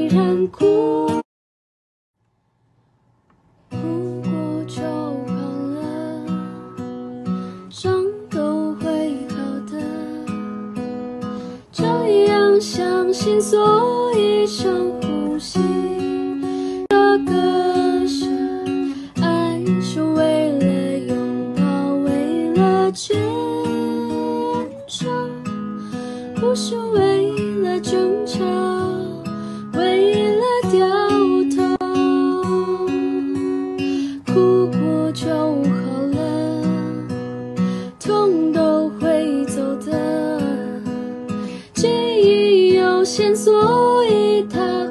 然哭。哭过就好了，伤都会好的。这样相信，所以深呼吸。这个是爱，是为了拥抱，为了牵手，不是为了争吵，为了掉头。哭过就好了，痛都会走的。记忆有限，所以它